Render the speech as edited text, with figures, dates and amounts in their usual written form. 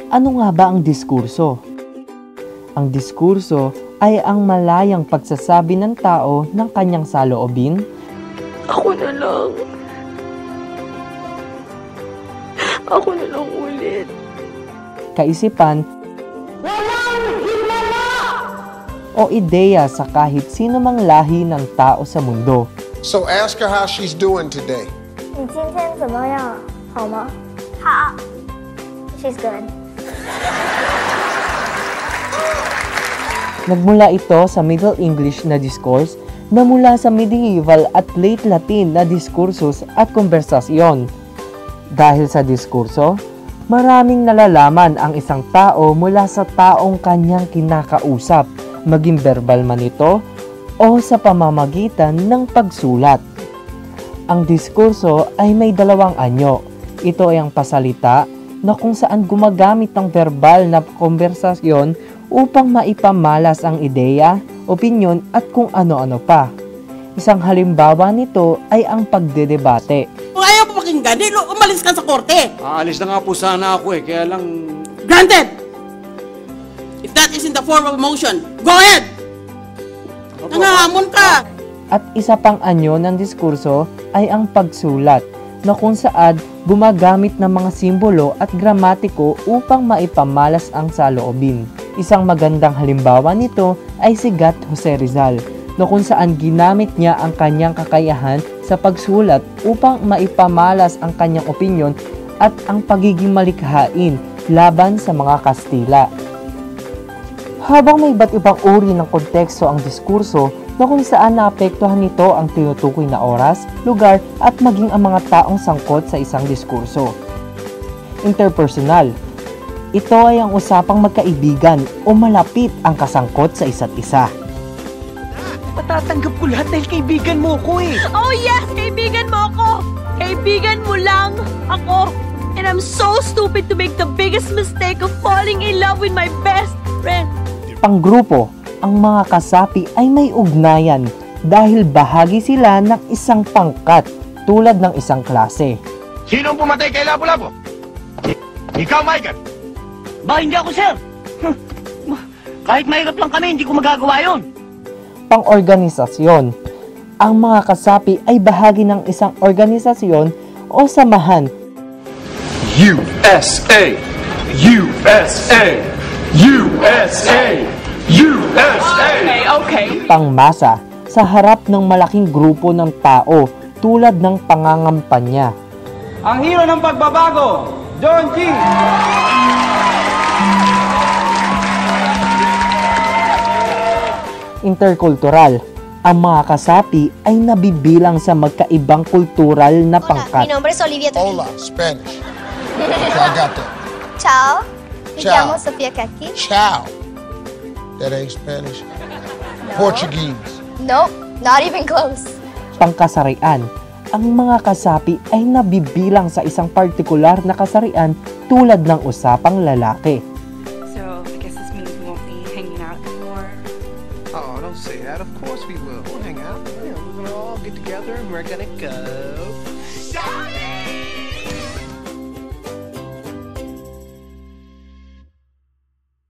Ano nga ba ang diskurso? Ang diskurso ay ang malayang pagsasabi ng tao ng kanyang saloobin. Ako na lang. Ako na lang ulit. Kaisipan o ideya sa kahit sino mang lahi ng tao sa mundo. So ask her how she's doing today. 你今天怎么样？好吗？好。She's good. Nagmula ito sa Middle English na discourse na mula sa medieval at late Latin na diskursus at konversasyon. Dahil sa diskurso, maraming nalalaman ang isang tao mula sa taong kanyang kinakausap, maging verbal man ito o sa pamamagitan ng pagsulat. Ang diskurso ay may dalawang anyo. Ito ay ang pasalita na kung saan gumagamit ng verbal na konversasyon upang maipamalas ang ideya, opinyon at kung ano-ano pa. Isang halimbawa nito ay ang pagdedebate. Kung ayaw mo pakinggan, umalis ka sa korte. Aalis na nga po sana ako kaya lang... Granted! If that is in the form of a motion, go ahead! Nangahamon ka! At isa pang anyo ng diskurso ay ang pagsulat, na kung saan gumagamit ng mga simbolo at gramatiko upang maipamalas ang saloobin. Isang magandang halimbawa nito ay si Gat Jose Rizal, na kung saan ginamit niya ang kanyang kakayahan sa pagsulat upang maipamalas ang kanyang opinyon at ang pagiging malikhain laban sa mga Kastila. Habang may iba't ibang uri ng konteksto ang diskurso, na kung saan naapektuhan nito ang tinutukoy na oras, lugar at maging ang mga taong sangkot sa isang diskurso. Interpersonal. Ito ay ang usapang magkaibigan o malapit ang kasangkot sa isa't isa. Matatanggap ko lahat dahil kaibigan mo ko eh. Oh yes! Kaibigan mo ako! Kaibigan mo lang ako! And I'm so stupid to make the biggest mistake of falling in love with my best friend. Panggrupo. Ang mga kasapi ay may ugnayan dahil bahagi sila ng isang pangkat tulad ng isang klase. Sinong pumatay kay Lapu-Lapu? Ikaw, Michael! Ba, hindi ako, sir! Kahit mahirap lang kami, hindi ko magagawa yun. Pang-organisasyon. Ang mga kasapi ay bahagi ng isang organisasyon o samahan. USA! USA! USA! USA! Okay. Pangmasa sa harap ng malaking grupo ng tao tulad ng pangangampanya. Ang hero ng pagbabago, John G. Interkultural. Ang mga kasapi ay nabibilang sa magkaibang kultural na pangkat. Mi nombre es Olivia Trujillo. Hola, Spanish. Okay, I got that. Ciao. Me Ciao. llamo Sofía Kaki. Ciao. That ain't Spanish. No. Portuguese. Nope, not even close. Pangkasarian. Ang mga kasapi ay nabibilang sa isang partikular na kasarian tulad ng usapang lalaki. So, I guess this means we won't be hanging out anymore. Oh, don't say that. Of course we will. We'll hang out. Yeah, we're gonna all get together and we're gonna go...